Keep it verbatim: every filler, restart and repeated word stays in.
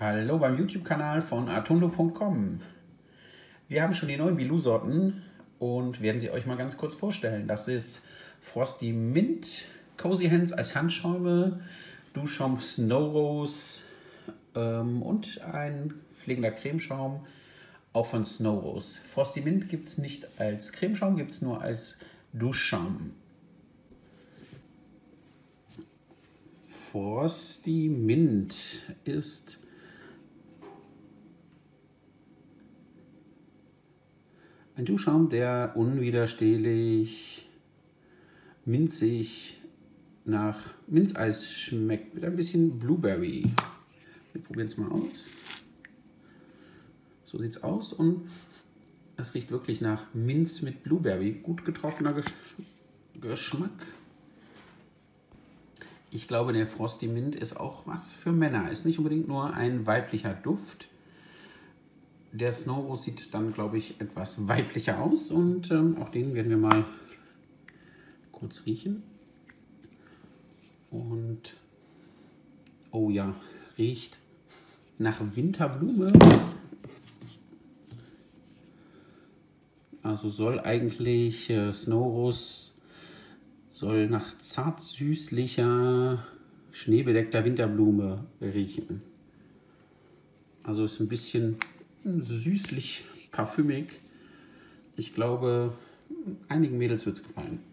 Hallo beim YouTube-Kanal von atundo punkt com. Wir haben schon die neuen Bilou-Sorten und werden sie euch mal ganz kurz vorstellen. Das ist Frosty Mint, Cozy Hands als Handschäume, Duschschaum Snow Rose ähm, und ein pflegender Cremeschaum, auch von Snow Rose. Frosty Mint gibt es nicht als Cremeschaum, gibt es nur als Duschschaum. Frosty Mint ist ein Duschschaum, der unwiderstehlich minzig nach Minzeis schmeckt, mit ein bisschen Blueberry. Wir probieren es mal aus. So sieht es aus und es riecht wirklich nach Minz mit Blueberry. Gut getroffener Gesch Geschmack. Ich glaube, der Frosty Mint ist auch was für Männer. Ist nicht unbedingt nur ein weiblicher Duft. Der Snow Rose sieht dann, glaube ich, etwas weiblicher aus und ähm, auch den werden wir mal kurz riechen. Und oh ja, riecht nach Winterblume. Also soll eigentlich äh, Snow Rose soll nach zart süßlicher, schneebedeckter Winterblume riechen. Also ist ein bisschen süßlich parfümig. Ich glaube, einigen Mädels wird es gefallen.